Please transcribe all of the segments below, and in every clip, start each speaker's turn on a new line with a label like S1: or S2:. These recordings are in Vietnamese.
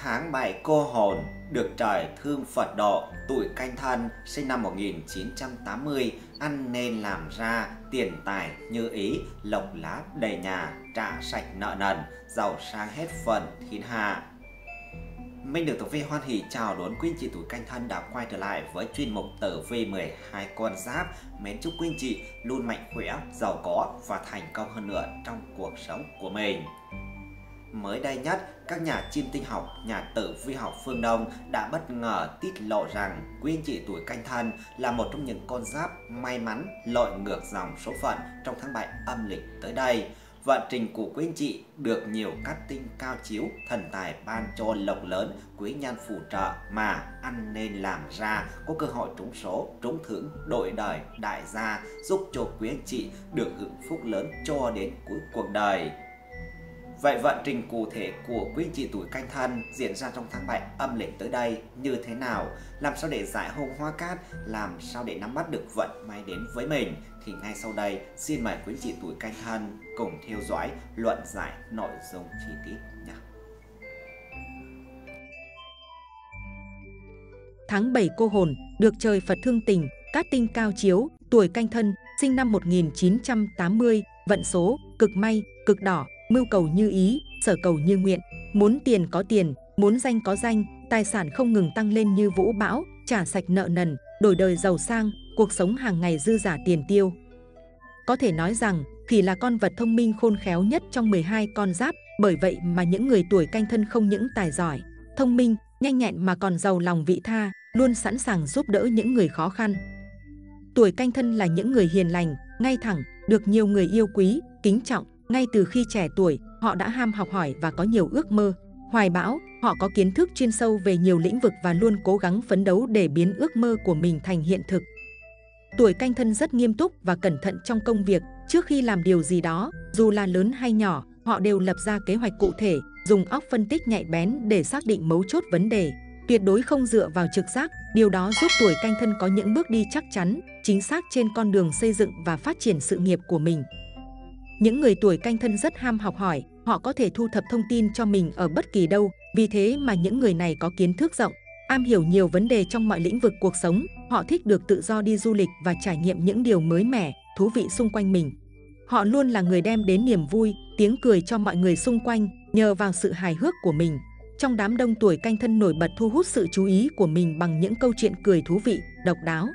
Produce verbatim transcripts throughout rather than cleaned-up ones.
S1: Tháng bảy cô hồn, được trời thương Phật độ, tuổi Canh Thân, sinh năm một nghìn chín trăm tám mươi, ăn nên làm ra, tiền tài như ý, lộc lá đầy nhà, trả sạch nợ nần, giàu sang hết phần thiên hạ. Mình được Tử Vi hoan hỉ chào đón quý anh chị tuổi Canh Thân đã quay trở lại với chuyên mục Tử Vi mười hai con giáp. Mến chúc quý anh chị luôn mạnh khỏe, giàu có và thành công hơn nữa trong cuộc sống của mình. Mới đây nhất, các nhà chiêm tinh học, nhà tử vi học phương Đông đã bất ngờ tiết lộ rằng quý anh chị tuổi Canh Thân là một trong những con giáp may mắn lội ngược dòng số phận trong tháng bảy âm lịch tới đây. Vận trình của quý anh chị được nhiều cát tinh cao chiếu, thần tài ban cho lộc lớn, quý nhân phù trợ mà ăn nên làm ra, có cơ hội trúng số, trúng thưởng, đổi đời, đại gia, giúp cho quý anh chị được hưởng phúc lớn cho đến cuối cuộc đời. Vậy vận trình cụ thể của quý anh chị tuổi Canh Thân diễn ra trong tháng bảy âm lịch tới đây như thế nào? Làm sao để giải hung hóa cát? Làm sao để nắm bắt được vận may đến với mình? Thì ngay sau đây xin mời quý anh chị tuổi Canh Thân cùng theo dõi luận giải nội dung chi tiết nhé.
S2: Tháng bảy cô hồn, được trời Phật thương tình, cát tinh cao chiếu, tuổi Canh Thân, sinh năm một nghìn chín trăm tám mươi, vận số, cực may, cực đỏ, mưu cầu như ý, sở cầu như nguyện, muốn tiền có tiền, muốn danh có danh, tài sản không ngừng tăng lên như vũ bão, trả sạch nợ nần, đổi đời giàu sang, cuộc sống hàng ngày dư giả tiền tiêu. Có thể nói rằng, khỉ là con vật thông minh khôn khéo nhất trong mười hai con giáp, bởi vậy mà những người tuổi Canh Thân không những tài giỏi, thông minh, nhanh nhẹn mà còn giàu lòng vị tha, luôn sẵn sàng giúp đỡ những người khó khăn. Tuổi Canh Thân là những người hiền lành, ngay thẳng, được nhiều người yêu quý, kính trọng. Ngay từ khi trẻ tuổi, họ đã ham học hỏi và có nhiều ước mơ, hoài bão. Họ có kiến thức chuyên sâu về nhiều lĩnh vực và luôn cố gắng phấn đấu để biến ước mơ của mình thành hiện thực. Tuổi Canh Thân rất nghiêm túc và cẩn thận trong công việc. Trước khi làm điều gì đó, dù là lớn hay nhỏ, họ đều lập ra kế hoạch cụ thể, dùng óc phân tích nhạy bén để xác định mấu chốt vấn đề. Tuyệt đối không dựa vào trực giác, điều đó giúp tuổi Canh Thân có những bước đi chắc chắn, chính xác trên con đường xây dựng và phát triển sự nghiệp của mình. Những người tuổi Canh Thân rất ham học hỏi, họ có thể thu thập thông tin cho mình ở bất kỳ đâu, vì thế mà những người này có kiến thức rộng, am hiểu nhiều vấn đề trong mọi lĩnh vực cuộc sống, họ thích được tự do đi du lịch và trải nghiệm những điều mới mẻ, thú vị xung quanh mình. Họ luôn là người đem đến niềm vui, tiếng cười cho mọi người xung quanh, nhờ vào sự hài hước của mình. Trong đám đông, tuổi Canh Thân nổi bật thu hút sự chú ý của mình bằng những câu chuyện cười thú vị, độc đáo.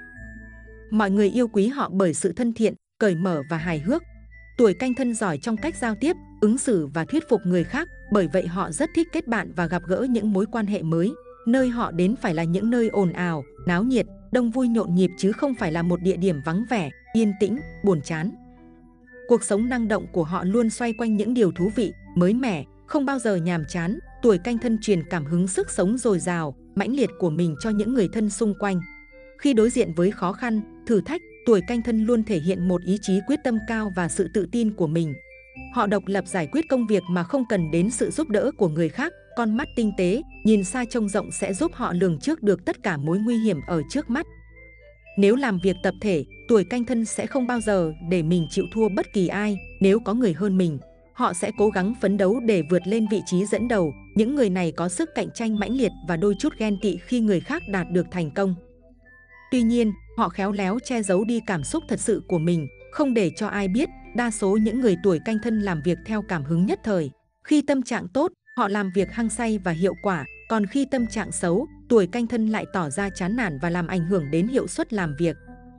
S2: Mọi người yêu quý họ bởi sự thân thiện, cởi mở và hài hước. Tuổi Canh Thân giỏi trong cách giao tiếp, ứng xử và thuyết phục người khác, bởi vậy họ rất thích kết bạn và gặp gỡ những mối quan hệ mới. Nơi họ đến phải là những nơi ồn ào, náo nhiệt, đông vui nhộn nhịp chứ không phải là một địa điểm vắng vẻ, yên tĩnh, buồn chán. Cuộc sống năng động của họ luôn xoay quanh những điều thú vị, mới mẻ, không bao giờ nhàm chán. Tuổi Canh Thân truyền cảm hứng sức sống dồi dào, mãnh liệt của mình cho những người thân xung quanh. Khi đối diện với khó khăn, thử thách, tuổi Canh Thân luôn thể hiện một ý chí quyết tâm cao và sự tự tin của mình. Họ độc lập giải quyết công việc mà không cần đến sự giúp đỡ của người khác. Con mắt tinh tế, nhìn xa trông rộng sẽ giúp họ lường trước được tất cả mối nguy hiểm ở trước mắt. Nếu làm việc tập thể, tuổi Canh Thân sẽ không bao giờ để mình chịu thua bất kỳ ai. Nếu có người hơn mình, họ sẽ cố gắng phấn đấu để vượt lên vị trí dẫn đầu. Những người này có sức cạnh tranh mãnh liệt và đôi chút ghen tị khi người khác đạt được thành công. Tuy nhiên, họ khéo léo che giấu đi cảm xúc thật sự của mình, không để cho ai biết. Đa số những người tuổi Canh Thân làm việc theo cảm hứng nhất thời. Khi tâm trạng tốt, họ làm việc hăng say và hiệu quả, còn khi tâm trạng xấu, tuổi Canh Thân lại tỏ ra chán nản và làm ảnh hưởng đến hiệu suất làm việc.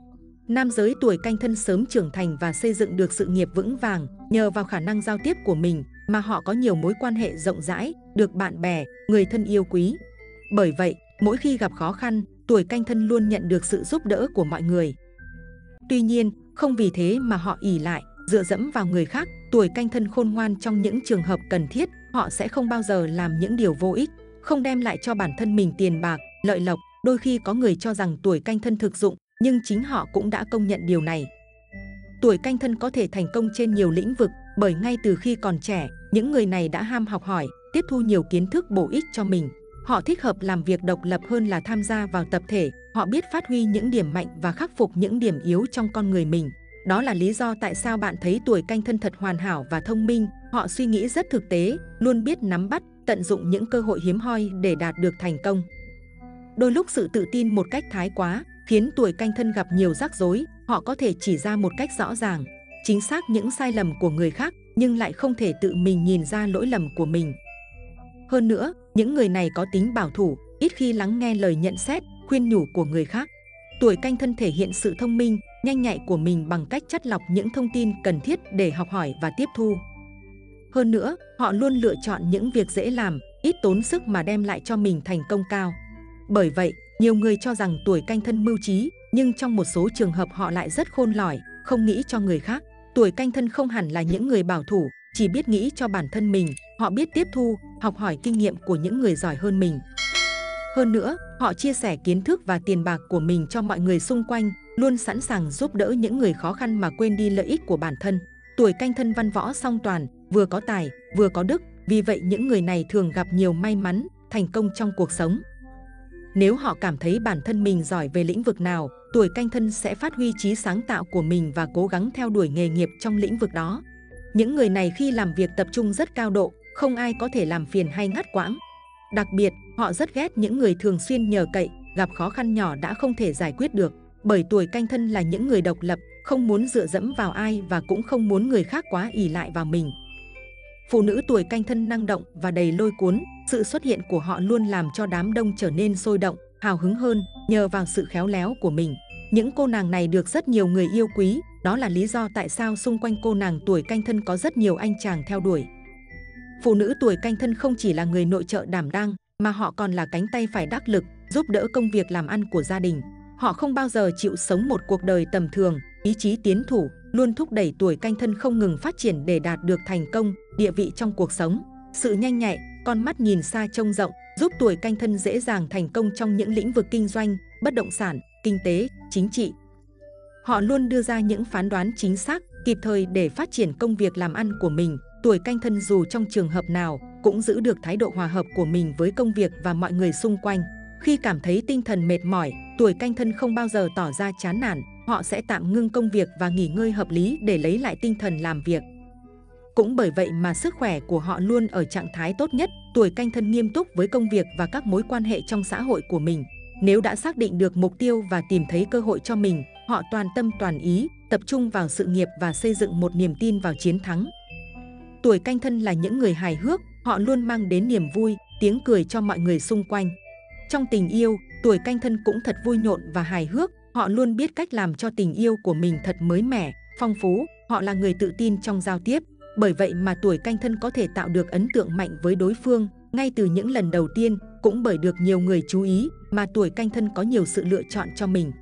S2: Nam giới tuổi Canh Thân sớm trưởng thành và xây dựng được sự nghiệp vững vàng, nhờ vào khả năng giao tiếp của mình mà họ có nhiều mối quan hệ rộng rãi, được bạn bè, người thân yêu quý. Bởi vậy, mỗi khi gặp khó khăn, tuổi Canh Thân luôn nhận được sự giúp đỡ của mọi người. Tuy nhiên, không vì thế mà họ ỷ lại, dựa dẫm vào người khác. Tuổi Canh Thân khôn ngoan trong những trường hợp cần thiết, họ sẽ không bao giờ làm những điều vô ích, không đem lại cho bản thân mình tiền bạc, lợi lộc. Đôi khi có người cho rằng tuổi Canh Thân thực dụng, nhưng chính họ cũng đã công nhận điều này. Tuổi Canh Thân có thể thành công trên nhiều lĩnh vực, bởi ngay từ khi còn trẻ, những người này đã ham học hỏi, tiếp thu nhiều kiến thức bổ ích cho mình. Họ thích hợp làm việc độc lập hơn là tham gia vào tập thể. Họ biết phát huy những điểm mạnh và khắc phục những điểm yếu trong con người mình. Đó là lý do tại sao bạn thấy tuổi Canh Thân thật hoàn hảo và thông minh. Họ suy nghĩ rất thực tế, luôn biết nắm bắt, tận dụng những cơ hội hiếm hoi để đạt được thành công. Đôi lúc sự tự tin một cách thái quá khiến tuổi Canh Thân gặp nhiều rắc rối. Họ có thể chỉ ra một cách rõ ràng, chính xác những sai lầm của người khác, nhưng lại không thể tự mình nhìn ra lỗi lầm của mình. Hơn nữa, những người này có tính bảo thủ, ít khi lắng nghe lời nhận xét, khuyên nhủ của người khác. Tuổi Canh Thân thể hiện sự thông minh, nhanh nhạy của mình bằng cách chắt lọc những thông tin cần thiết để học hỏi và tiếp thu. Hơn nữa, họ luôn lựa chọn những việc dễ làm, ít tốn sức mà đem lại cho mình thành công cao. Bởi vậy, nhiều người cho rằng tuổi Canh Thân mưu trí, nhưng trong một số trường hợp họ lại rất khôn lỏi, không nghĩ cho người khác. Tuổi Canh Thân không hẳn là những người bảo thủ, chỉ biết nghĩ cho bản thân mình. Họ biết tiếp thu, học hỏi kinh nghiệm của những người giỏi hơn mình. Hơn nữa, họ chia sẻ kiến thức và tiền bạc của mình cho mọi người xung quanh, luôn sẵn sàng giúp đỡ những người khó khăn mà quên đi lợi ích của bản thân. Tuổi Canh Thân văn võ song toàn, vừa có tài, vừa có đức, vì vậy những người này thường gặp nhiều may mắn, thành công trong cuộc sống. Nếu họ cảm thấy bản thân mình giỏi về lĩnh vực nào, tuổi Canh Thân sẽ phát huy trí sáng tạo của mình và cố gắng theo đuổi nghề nghiệp trong lĩnh vực đó. Những người này khi làm việc tập trung rất cao độ, không ai có thể làm phiền hay ngắt quãng. Đặc biệt, họ rất ghét những người thường xuyên nhờ cậy, gặp khó khăn nhỏ đã không thể giải quyết được. Bởi tuổi Canh Thân là những người độc lập, không muốn dựa dẫm vào ai và cũng không muốn người khác quá ỷ lại vào mình. Phụ nữ tuổi Canh Thân năng động và đầy lôi cuốn, sự xuất hiện của họ luôn làm cho đám đông trở nên sôi động, hào hứng hơn nhờ vào sự khéo léo của mình. Những cô nàng này được rất nhiều người yêu quý, đó là lý do tại sao xung quanh cô nàng tuổi Canh Thân có rất nhiều anh chàng theo đuổi. Phụ nữ tuổi Canh Thân không chỉ là người nội trợ đảm đang, mà họ còn là cánh tay phải đắc lực, giúp đỡ công việc làm ăn của gia đình. Họ không bao giờ chịu sống một cuộc đời tầm thường, ý chí tiến thủ, luôn thúc đẩy tuổi Canh Thân không ngừng phát triển để đạt được thành công, địa vị trong cuộc sống. Sự nhanh nhạy, con mắt nhìn xa trông rộng, giúp tuổi Canh Thân dễ dàng thành công trong những lĩnh vực kinh doanh, bất động sản, kinh tế, chính trị. Họ luôn đưa ra những phán đoán chính xác, kịp thời để phát triển công việc làm ăn của mình. Tuổi Canh Thân dù trong trường hợp nào cũng giữ được thái độ hòa hợp của mình với công việc và mọi người xung quanh. Khi cảm thấy tinh thần mệt mỏi, tuổi Canh Thân không bao giờ tỏ ra chán nản, họ sẽ tạm ngưng công việc và nghỉ ngơi hợp lý để lấy lại tinh thần làm việc. Cũng bởi vậy mà sức khỏe của họ luôn ở trạng thái tốt nhất. Tuổi Canh Thân nghiêm túc với công việc và các mối quan hệ trong xã hội của mình. Nếu đã xác định được mục tiêu và tìm thấy cơ hội cho mình, họ toàn tâm toàn ý, tập trung vào sự nghiệp và xây dựng một niềm tin vào chiến thắng. Tuổi Canh Thân là những người hài hước, họ luôn mang đến niềm vui, tiếng cười cho mọi người xung quanh. Trong tình yêu, tuổi Canh Thân cũng thật vui nhộn và hài hước, họ luôn biết cách làm cho tình yêu của mình thật mới mẻ, phong phú, họ là người tự tin trong giao tiếp. Bởi vậy mà tuổi Canh Thân có thể tạo được ấn tượng mạnh với đối phương ngay từ những lần đầu tiên, cũng bởi được nhiều người chú ý mà tuổi Canh Thân có nhiều sự lựa chọn cho mình.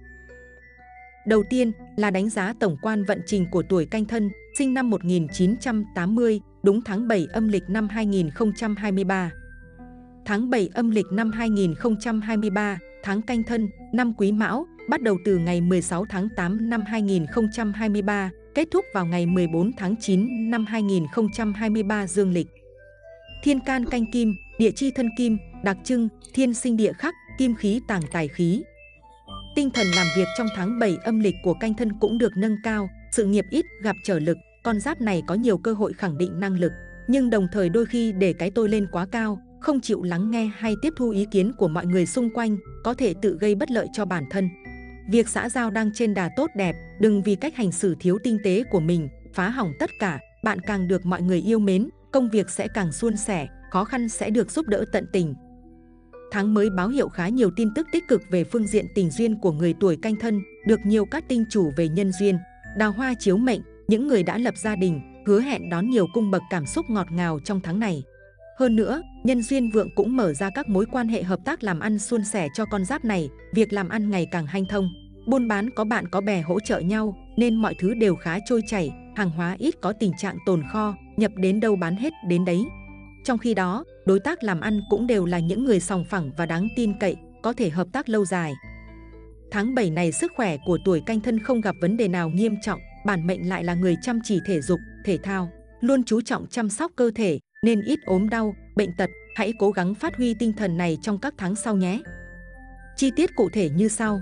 S2: Đầu tiên là đánh giá tổng quan vận trình của tuổi Canh Thân, sinh năm một nghìn chín trăm tám mươi, đúng tháng bảy âm lịch năm hai nghìn không trăm hai mươi ba. Tháng bảy âm lịch năm hai nghìn không trăm hai mươi ba, tháng Canh Thân, năm Quý Mão, bắt đầu từ ngày mười sáu tháng tám năm hai nghìn không trăm hai mươi ba, kết thúc vào ngày mười bốn tháng chín năm hai nghìn không trăm hai mươi ba dương lịch. Thiên can canh kim, địa chi thân kim, đặc trưng, thiên sinh địa khắc, kim khí tàng tài khí. Tinh thần làm việc trong tháng bảy âm lịch của Canh Thân cũng được nâng cao, sự nghiệp ít gặp trở lực, con giáp này có nhiều cơ hội khẳng định năng lực, nhưng đồng thời đôi khi để cái tôi lên quá cao, không chịu lắng nghe hay tiếp thu ý kiến của mọi người xung quanh, có thể tự gây bất lợi cho bản thân. Việc xã giao đang trên đà tốt đẹp, đừng vì cách hành xử thiếu tinh tế của mình, phá hỏng tất cả, bạn càng được mọi người yêu mến, công việc sẽ càng suôn sẻ, khó khăn sẽ được giúp đỡ tận tình. Tháng mới báo hiệu khá nhiều tin tức tích cực về phương diện tình duyên của người tuổi Canh Thân, được nhiều các tinh chủ về nhân duyên, đào hoa chiếu mệnh, những người đã lập gia đình, hứa hẹn đón nhiều cung bậc cảm xúc ngọt ngào trong tháng này. Hơn nữa, nhân duyên vượng cũng mở ra các mối quan hệ hợp tác làm ăn suôn sẻ cho con giáp này, việc làm ăn ngày càng hanh thông. Buôn bán có bạn có bè hỗ trợ nhau, nên mọi thứ đều khá trôi chảy, hàng hóa ít có tình trạng tồn kho, nhập đến đâu bán hết đến đấy. Trong khi đó, đối tác làm ăn cũng đều là những người sòng phẳng và đáng tin cậy, có thể hợp tác lâu dài. Tháng bảy này sức khỏe của tuổi Canh Thân không gặp vấn đề nào nghiêm trọng, bản mệnh lại là người chăm chỉ thể dục, thể thao, luôn chú trọng chăm sóc cơ thể, nên ít ốm đau, bệnh tật, hãy cố gắng phát huy tinh thần này trong các tháng sau nhé. Chi tiết cụ thể như sau.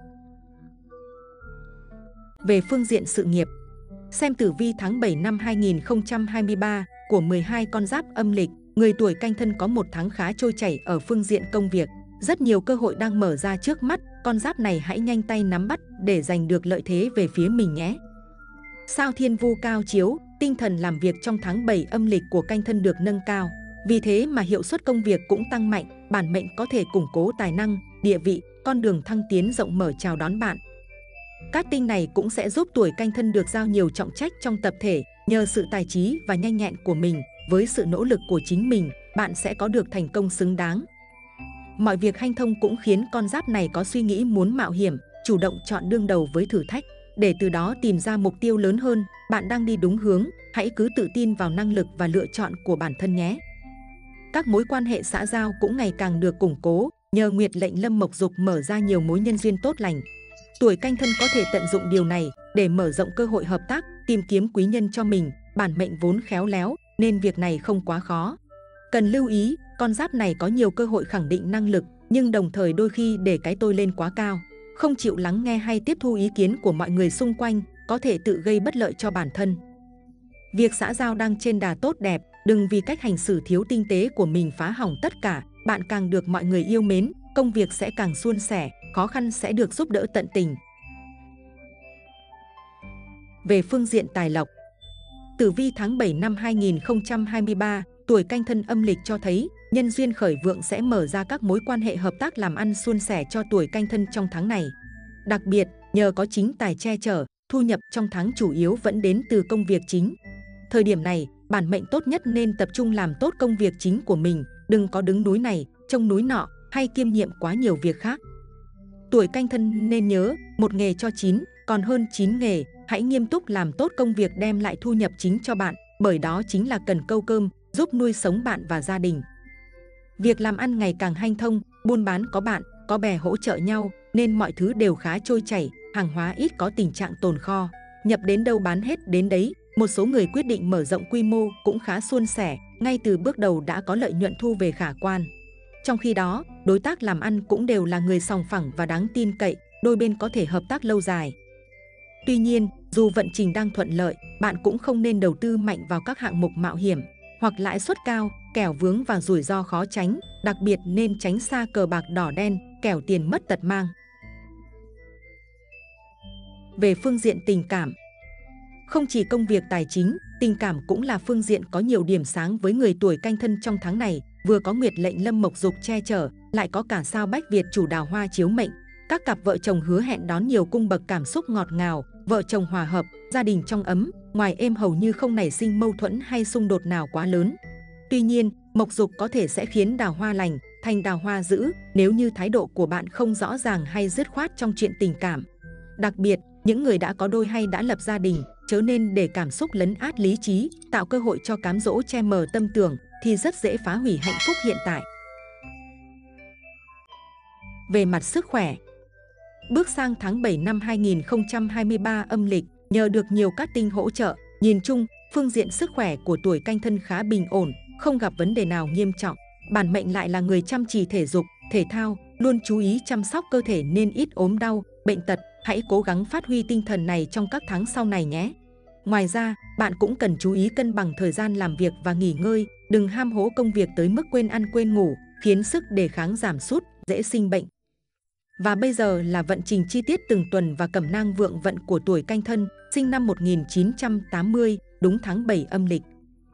S2: Về phương diện sự nghiệp, xem tử vi tháng bảy năm hai nghìn không trăm hai mươi ba của mười hai con giáp âm lịch, người tuổi Canh Thân có một tháng khá trôi chảy ở phương diện công việc. Rất nhiều cơ hội đang mở ra trước mắt, con giáp này hãy nhanh tay nắm bắt để giành được lợi thế về phía mình nhé. Sao Thiên Vu cao chiếu, tinh thần làm việc trong tháng bảy âm lịch của Canh Thân được nâng cao. Vì thế mà hiệu suất công việc cũng tăng mạnh, bản mệnh có thể củng cố tài năng, địa vị, con đường thăng tiến rộng mở chào đón bạn. Cát tinh này cũng sẽ giúp tuổi Canh Thân được giao nhiều trọng trách trong tập thể, nhờ sự tài trí và nhanh nhẹn của mình, với sự nỗ lực của chính mình, bạn sẽ có được thành công xứng đáng. Mọi việc hanh thông cũng khiến con giáp này có suy nghĩ muốn mạo hiểm, chủ động chọn đương đầu với thử thách, để từ đó tìm ra mục tiêu lớn hơn. Bạn đang đi đúng hướng, hãy cứ tự tin vào năng lực và lựa chọn của bản thân nhé. Các mối quan hệ xã giao cũng ngày càng được củng cố, nhờ Nguyệt lệnh Lâm Mộc Dục mở ra nhiều mối nhân duyên tốt lành. Tuổi Canh Thân có thể tận dụng điều này để mở rộng cơ hội hợp tác, tìm kiếm quý nhân cho mình. Bản mệnh vốn khéo léo nên việc này không quá khó. Cần lưu ý, con giáp này có nhiều cơ hội khẳng định năng lực, nhưng đồng thời đôi khi để cái tôi lên quá cao, không chịu lắng nghe hay tiếp thu ý kiến của mọi người xung quanh, có thể tự gây bất lợi cho bản thân. Việc xã giao đang trên đà tốt đẹp, đừng vì cách hành xử thiếu tinh tế của mình phá hỏng tất cả. Bạn càng được mọi người yêu mến, công việc sẽ càng suôn sẻ, khó khăn sẽ được giúp đỡ tận tình. Về phương diện tài lộc, tử vi tháng bảy năm hai nghìn không trăm hai mươi ba, tuổi Canh Thân âm lịch cho thấy nhân duyên khởi vượng sẽ mở ra các mối quan hệ hợp tác làm ăn suôn sẻ cho tuổi Canh Thân trong tháng này. Đặc biệt, nhờ có chính tài che chở, thu nhập trong tháng chủ yếu vẫn đến từ công việc chính. Thời điểm này, bản mệnh tốt nhất nên tập trung làm tốt công việc chính của mình, đừng có đứng núi này, trông núi nọ hay kiêm nhiệm quá nhiều việc khác. Tuổi Canh Thân nên nhớ, một nghề cho chín, còn hơn chín nghề, hãy nghiêm túc làm tốt công việc đem lại thu nhập chính cho bạn, bởi đó chính là cần câu cơm, giúp nuôi sống bạn và gia đình. Việc làm ăn ngày càng hanh thông, buôn bán có bạn, có bè hỗ trợ nhau, nên mọi thứ đều khá trôi chảy, hàng hóa ít có tình trạng tồn kho, nhập đến đâu bán hết đến đấy. Một số người quyết định mở rộng quy mô cũng khá suôn sẻ, ngay từ bước đầu đã có lợi nhuận thu về khả quan. Trong khi đó, đối tác làm ăn cũng đều là người sòng phẳng và đáng tin cậy, đôi bên có thể hợp tác lâu dài. Tuy nhiên, dù vận trình đang thuận lợi, bạn cũng không nên đầu tư mạnh vào các hạng mục mạo hiểm hoặc lãi suất cao, kẻo vướng vào rủi ro khó tránh, đặc biệt nên tránh xa cờ bạc đỏ đen, kẻo tiền mất tật mang. Về phương diện tình cảm, không chỉ công việc tài chính, tình cảm cũng là phương diện có nhiều điểm sáng với người tuổi Canh Thân trong tháng này. Vừa có Nguyệt lệnh Lâm Mộc Dục che chở, lại có cả sao Bách Việt chủ đào hoa chiếu mệnh. Các cặp vợ chồng hứa hẹn đón nhiều cung bậc cảm xúc ngọt ngào, vợ chồng hòa hợp, gia đình trong ấm, ngoài êm hầu như không nảy sinh mâu thuẫn hay xung đột nào quá lớn. Tuy nhiên, Mộc Dục có thể sẽ khiến đào hoa lành thành đào hoa dữ nếu như thái độ của bạn không rõ ràng hay dứt khoát trong chuyện tình cảm. Đặc biệt, những người đã có đôi hay đã lập gia đình, chớ nên để cảm xúc lấn át lý trí, tạo cơ hội cho cám dỗ che mờ tâm tưởng, thì rất dễ phá hủy hạnh phúc hiện tại. Về mặt sức khỏe, bước sang tháng bảy năm hai nghìn không trăm hai mươi ba âm lịch, nhờ được nhiều cát tinh hỗ trợ, nhìn chung, phương diện sức khỏe của tuổi Canh Thân khá bình ổn, không gặp vấn đề nào nghiêm trọng. Bản mệnh lại là người chăm chỉ thể dục, thể thao, luôn chú ý chăm sóc cơ thể nên ít ốm đau, bệnh tật. Hãy cố gắng phát huy tinh thần này trong các tháng sau này nhé. Ngoài ra, bạn cũng cần chú ý cân bằng thời gian làm việc và nghỉ ngơi, đừng ham hố công việc tới mức quên ăn quên ngủ, khiến sức đề kháng giảm sút, dễ sinh bệnh. Và bây giờ là vận trình chi tiết từng tuần và cẩm nang vượng vận của tuổi Canh Thân, sinh năm một nghìn chín trăm tám mươi, đúng tháng bảy âm lịch.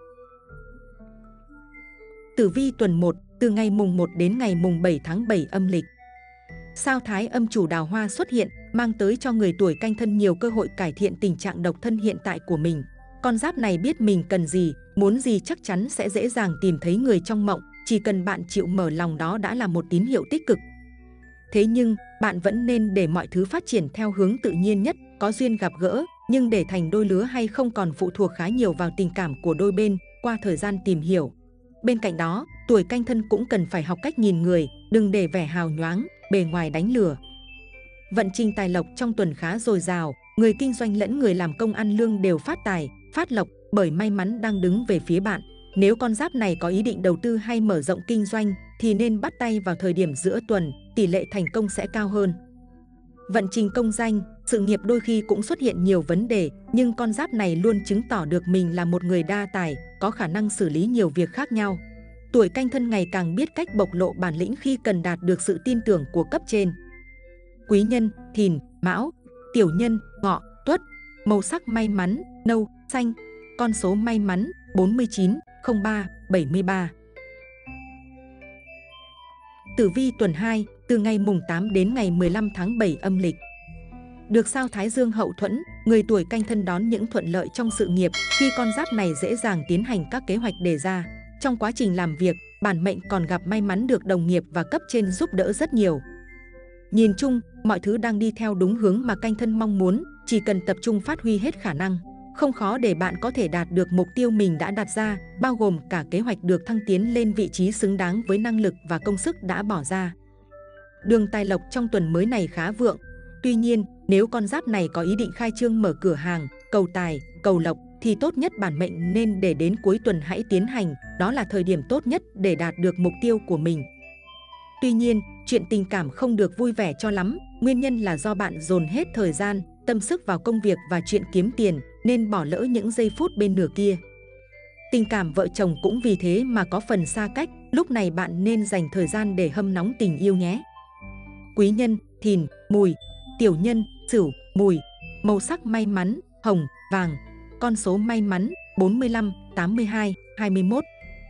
S2: Tử vi tuần một, từ ngày mùng một đến ngày mùng bảy tháng bảy âm lịch. Sao Thái âm chủ đào hoa xuất hiện, mang tới cho người tuổi Canh Thân nhiều cơ hội cải thiện tình trạng độc thân hiện tại của mình. Con giáp này biết mình cần gì, muốn gì chắc chắn sẽ dễ dàng tìm thấy người trong mộng, chỉ cần bạn chịu mở lòng đó đã là một tín hiệu tích cực. Thế nhưng, bạn vẫn nên để mọi thứ phát triển theo hướng tự nhiên nhất, có duyên gặp gỡ, nhưng để thành đôi lứa hay không còn phụ thuộc khá nhiều vào tình cảm của đôi bên qua thời gian tìm hiểu. Bên cạnh đó, tuổi Canh Thân cũng cần phải học cách nhìn người, đừng để vẻ hào nhoáng, bề ngoài đánh lừa. Vận trình tài lộc trong tuần khá dồi dào, người kinh doanh lẫn người làm công ăn lương đều phát tài, phát lộc, bởi may mắn đang đứng về phía bạn. Nếu con giáp này có ý định đầu tư hay mở rộng kinh doanh thì nên bắt tay vào thời điểm giữa tuần, tỷ lệ thành công sẽ cao hơn. Vận trình công danh, sự nghiệp đôi khi cũng xuất hiện nhiều vấn đề, nhưng con giáp này luôn chứng tỏ được mình là một người đa tài, có khả năng xử lý nhiều việc khác nhau. tuổi Canh Thân ngày càng biết cách bộc lộ bản lĩnh khi cần đạt được sự tin tưởng của cấp trên. Quý nhân: Thìn, Mão. Tiểu nhân: Ngọ, Tuất. Màu sắc may mắn: nâu, xanh. Con số may mắn: bốn mươi chín, không ba, bảy mươi ba. Tử vi tuần hai, từ ngày mùng tám đến ngày mười lăm tháng bảy âm lịch. Được sao Thái Dương hậu thuẫn, người tuổi Canh Thân đón những thuận lợi trong sự nghiệp khi con giáp này dễ dàng tiến hành các kế hoạch đề ra. Trong quá trình làm việc, bản mệnh còn gặp may mắn được đồng nghiệp và cấp trên giúp đỡ rất nhiều. Nhìn chung, mọi thứ đang đi theo đúng hướng mà Canh Thân mong muốn, chỉ cần tập trung phát huy hết khả năng. Không khó để bạn có thể đạt được mục tiêu mình đã đặt ra, bao gồm cả kế hoạch được thăng tiến lên vị trí xứng đáng với năng lực và công sức đã bỏ ra. Đường tài lộc trong tuần mới này khá vượng. Tuy nhiên, nếu con giáp này có ý định khai trương mở cửa hàng, cầu tài, cầu lộc, thì tốt nhất bản mệnh nên để đến cuối tuần hãy tiến hành, đó là thời điểm tốt nhất để đạt được mục tiêu của mình. Tuy nhiên, chuyện tình cảm không được vui vẻ cho lắm, nguyên nhân là do bạn dồn hết thời gian, tâm sức vào công việc và chuyện kiếm tiền, nên bỏ lỡ những giây phút bên nửa kia. Tình cảm vợ chồng cũng vì thế mà có phần xa cách, lúc này bạn nên dành thời gian để hâm nóng tình yêu nhé. Quý nhân: Thìn, Mùi. Tiểu nhân: Sửu, Mùi. Màu sắc may mắn: hồng, vàng. Con số may mắn: bốn mươi lăm, tám mươi hai, hai mươi mốt.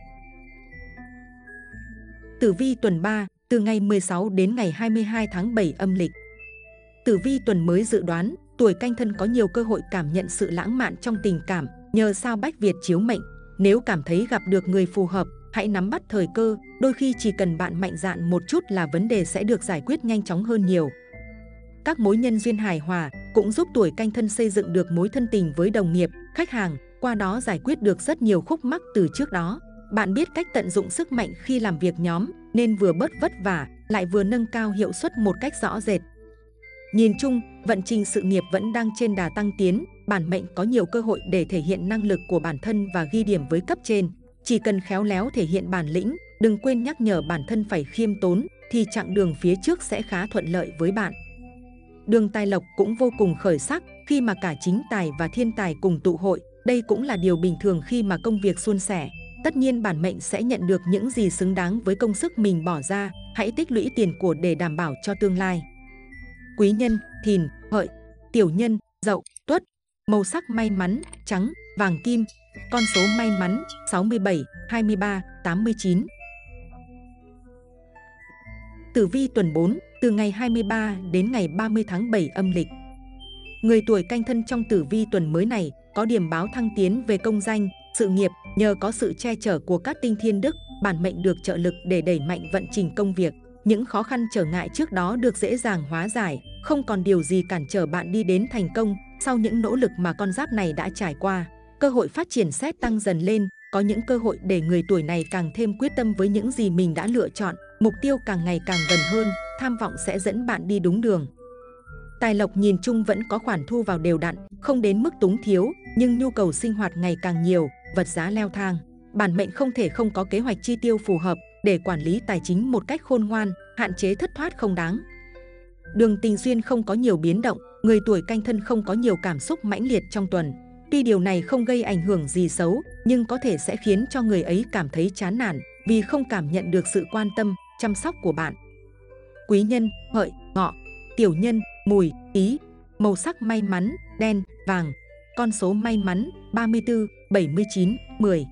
S2: Tử vi tuần ba, từ ngày mười sáu đến ngày hai mươi hai tháng bảy âm lịch. Tử vi tuần mới dự đoán, tuổi Canh Thân có nhiều cơ hội cảm nhận sự lãng mạn trong tình cảm nhờ sao Bách Việt chiếu mệnh. Nếu cảm thấy gặp được người phù hợp, hãy nắm bắt thời cơ, đôi khi chỉ cần bạn mạnh dạn một chút là vấn đề sẽ được giải quyết nhanh chóng hơn nhiều. Các mối nhân duyên hài hòa cũng giúp tuổi Canh Thân xây dựng được mối thân tình với đồng nghiệp, khách hàng, qua đó giải quyết được rất nhiều khúc mắc từ trước đó. Bạn biết cách tận dụng sức mạnh khi làm việc nhóm, nên vừa bớt vất vả, lại vừa nâng cao hiệu suất một cách rõ rệt. Nhìn chung, vận trình sự nghiệp vẫn đang trên đà tăng tiến, bản mệnh có nhiều cơ hội để thể hiện năng lực của bản thân và ghi điểm với cấp trên. Chỉ cần khéo léo thể hiện bản lĩnh, đừng quên nhắc nhở bản thân phải khiêm tốn, thì chặng đường phía trước sẽ khá thuận lợi với bạn. Đường tài lộc cũng vô cùng khởi sắc khi mà cả chính tài và thiên tài cùng tụ hội. Đây cũng là điều bình thường khi mà công việc suôn sẻ. Tất nhiên bản mệnh sẽ nhận được những gì xứng đáng với công sức mình bỏ ra. Hãy tích lũy tiền của để đảm bảo cho tương lai. Quý nhân: Thìn, Hợi. Tiểu nhân: Dậu, Tuất. Màu sắc may mắn: trắng, vàng kim. Con số may mắn: sáu mươi bảy, hai mươi ba, tám mươi chín. Tử vi tuần bốn, từ ngày hai mươi ba đến ngày ba mươi tháng bảy âm lịch. Người tuổi Canh Thân trong tử vi tuần mới này có điểm báo thăng tiến về công danh, sự nghiệp. Nhờ có sự che chở của các tinh thiên đức, bản mệnh được trợ lực để đẩy mạnh vận trình công việc. Những khó khăn trở ngại trước đó được dễ dàng hóa giải, không còn điều gì cản trở bạn đi đến thành công. Sau những nỗ lực mà con giáp này đã trải qua, cơ hội phát triển sẽ tăng dần lên. Có những cơ hội để người tuổi này càng thêm quyết tâm với những gì mình đã lựa chọn. Mục tiêu càng ngày càng gần hơn, tham vọng sẽ dẫn bạn đi đúng đường. Tài lộc nhìn chung vẫn có khoản thu vào đều đặn, không đến mức túng thiếu, nhưng nhu cầu sinh hoạt ngày càng nhiều, vật giá leo thang. Bản mệnh không thể không có kế hoạch chi tiêu phù hợp để quản lý tài chính một cách khôn ngoan, hạn chế thất thoát không đáng. Đường tình duyên không có nhiều biến động, người tuổi Canh Thân không có nhiều cảm xúc mãnh liệt trong tuần. Tuy điều này không gây ảnh hưởng gì xấu, nhưng có thể sẽ khiến cho người ấy cảm thấy chán nản vì không cảm nhận được sự quan tâm, chăm sóc của bạn. Quý nhân: Hợi, Ngọ. Tiểu nhân: Mùi, Tý. Màu sắc may mắn: đen, vàng. Con số may mắn: ba mươi tư, bảy mươi chín, mười.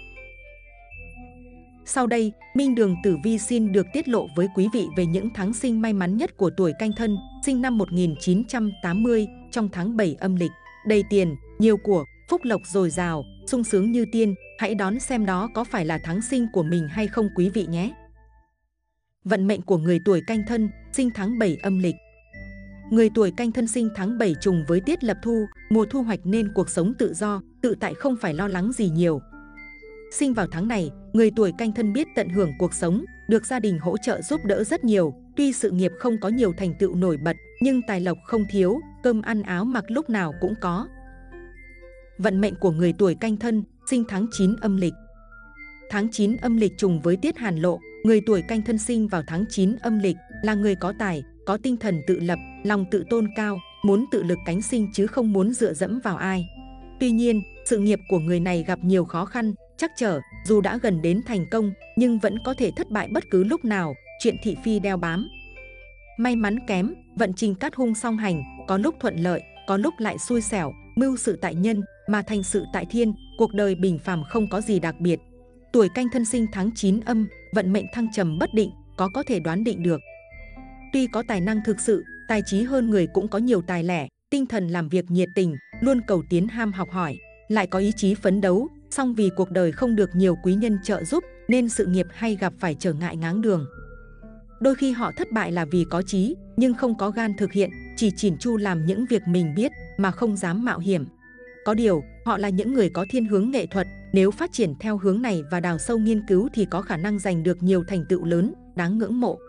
S2: Sau đây, Minh Đường Tử Vi xin được tiết lộ với quý vị về những tháng sinh may mắn nhất của tuổi Canh Thân, sinh năm một nghìn chín trăm tám mươi, trong tháng bảy âm lịch. Đầy tiền, nhiều của, phúc lộc dồi dào, sung sướng như tiên. Hãy đón xem đó có phải là tháng sinh của mình hay không quý vị nhé. Vận mệnh của người tuổi Canh Thân, sinh tháng bảy âm lịch. Người tuổi Canh Thân sinh tháng bảy trùng với tiết lập thu, mùa thu hoạch nên cuộc sống tự do, tự tại, không phải lo lắng gì nhiều. Sinh vào tháng này, người tuổi Canh Thân biết tận hưởng cuộc sống, được gia đình hỗ trợ giúp đỡ rất nhiều. Tuy sự nghiệp không có nhiều thành tựu nổi bật, nhưng tài lộc không thiếu, cơm ăn áo mặc lúc nào cũng có. Vận mệnh của người tuổi Canh Thân, sinh tháng chín âm lịch. Tháng chín âm lịch trùng với tiết hàn lộ, người tuổi Canh Thân sinh vào tháng chín âm lịch là người có tài, có tinh thần tự lập, lòng tự tôn cao, muốn tự lực cánh sinh chứ không muốn dựa dẫm vào ai. Tuy nhiên, sự nghiệp của người này gặp nhiều khó khăn, trắc trở, dù đã gần đến thành công nhưng vẫn có thể thất bại bất cứ lúc nào, chuyện thị phi đeo bám. May mắn kém, vận trình cát hung song hành, có lúc thuận lợi, có lúc lại xui xẻo, mưu sự tại nhân mà thành sự tại thiên, cuộc đời bình phàm không có gì đặc biệt. Tuổi Canh Thân sinh tháng chín âm, vận mệnh thăng trầm bất định, có có thể đoán định được. Tuy có tài năng thực sự, tài trí hơn người cũng có nhiều tài lẻ, tinh thần làm việc nhiệt tình, luôn cầu tiến ham học hỏi, lại có ý chí phấn đấu, song vì cuộc đời không được nhiều quý nhân trợ giúp nên sự nghiệp hay gặp phải trở ngại ngáng đường. Đôi khi họ thất bại là vì có chí nhưng không có gan thực hiện, chỉ chỉn chu làm những việc mình biết mà không dám mạo hiểm. Có điều, họ là những người có thiên hướng nghệ thuật, nếu phát triển theo hướng này và đào sâu nghiên cứu thì có khả năng giành được nhiều thành tựu lớn, đáng ngưỡng mộ.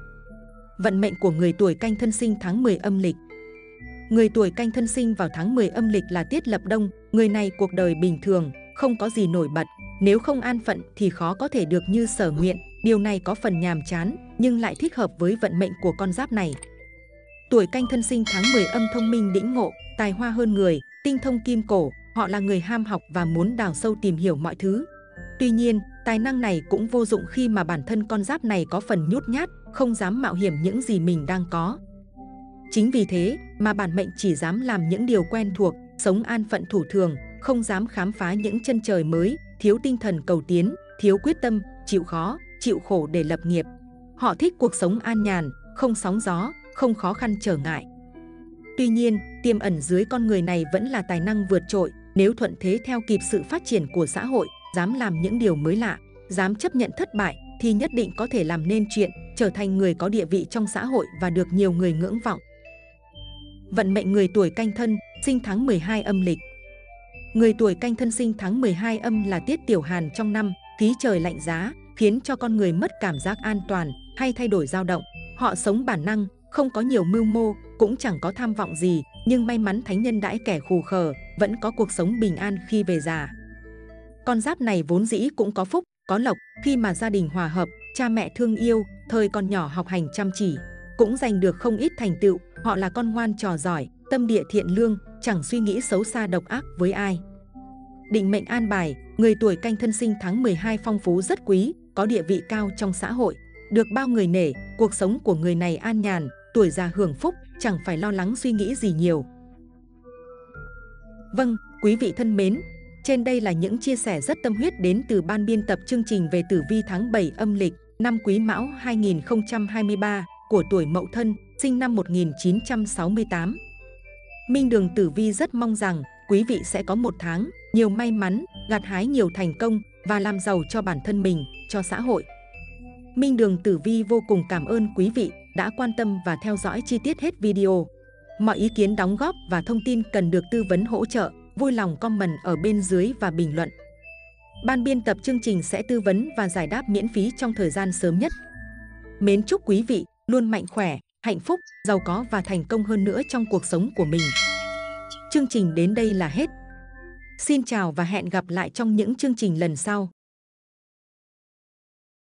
S2: Vận mệnh của người tuổi Canh Thân sinh tháng mười âm lịch. Người tuổi Canh Thân sinh vào tháng mười âm lịch là Tiết Lập Đông, người này cuộc đời bình thường, không có gì nổi bật, nếu không an phận thì khó có thể được như sở nguyện, điều này có phần nhàm chán nhưng lại thích hợp với vận mệnh của con giáp này. Tuổi Canh Thân sinh tháng mười âm thông minh đĩnh ngộ, tài hoa hơn người, tinh thông kim cổ, họ là người ham học và muốn đào sâu tìm hiểu mọi thứ. Tuy nhiên, tài năng này cũng vô dụng khi mà bản thân con giáp này có phần nhút nhát, không dám mạo hiểm những gì mình đang có. Chính vì thế mà bản mệnh chỉ dám làm những điều quen thuộc, sống an phận thủ thường, không dám khám phá những chân trời mới, thiếu tinh thần cầu tiến, thiếu quyết tâm, chịu khó, chịu khổ để lập nghiệp. Họ thích cuộc sống an nhàn, không sóng gió, không khó khăn trở ngại. Tuy nhiên, tiềm ẩn dưới con người này vẫn là tài năng vượt trội, nếu thuận thế theo kịp sự phát triển của xã hội, dám làm những điều mới lạ, dám chấp nhận thất bại thì nhất định có thể làm nên chuyện, trở thành người có địa vị trong xã hội và được nhiều người ngưỡng vọng. Vận mệnh người tuổi Canh Thân sinh tháng mười hai âm lịch. Người tuổi Canh Thân sinh tháng mười hai âm là tiết tiểu hàn trong năm, khí trời lạnh giá, khiến cho con người mất cảm giác an toàn hay thay đổi dao động. Họ sống bản năng, không có nhiều mưu mô, cũng chẳng có tham vọng gì, nhưng may mắn thánh nhân đãi kẻ khù khờ, vẫn có cuộc sống bình an khi về già. Con giáp này vốn dĩ cũng có phúc, có lộc, khi mà gia đình hòa hợp, cha mẹ thương yêu, thời còn nhỏ học hành chăm chỉ, cũng giành được không ít thành tựu. Họ là con ngoan trò giỏi, tâm địa thiện lương, chẳng suy nghĩ xấu xa độc ác với ai. Định mệnh an bài, người tuổi Canh Thân sinh tháng mười hai phong phú rất quý, có địa vị cao trong xã hội, được bao người nể, cuộc sống của người này an nhàn, tuổi già hưởng phúc, chẳng phải lo lắng suy nghĩ gì nhiều. Vâng, quý vị thân mến, trên đây là những chia sẻ rất tâm huyết đến từ ban biên tập chương trình về tử vi tháng bảy âm lịch, năm Quý Mão hai nghìn không trăm hai mươi ba của tuổi Mậu Thân, sinh năm một nghìn chín trăm sáu mươi tám. Minh Đường Tử Vi rất mong rằng quý vị sẽ có một tháng nhiều may mắn, gặt hái nhiều thành công và làm giàu cho bản thân mình, cho xã hội. Minh Đường Tử Vi vô cùng cảm ơn quý vị đã quan tâm và theo dõi chi tiết hết video. Mọi ý kiến đóng góp và thông tin cần được tư vấn hỗ trợ, vui lòng comment ở bên dưới và bình luận. Ban biên tập chương trình sẽ tư vấn và giải đáp miễn phí trong thời gian sớm nhất. Mến chúc quý vị luôn mạnh khỏe, hạnh phúc, giàu có và thành công hơn nữa trong cuộc sống của mình. Chương trình đến đây là hết. Xin chào và hẹn gặp lại trong những chương trình lần sau.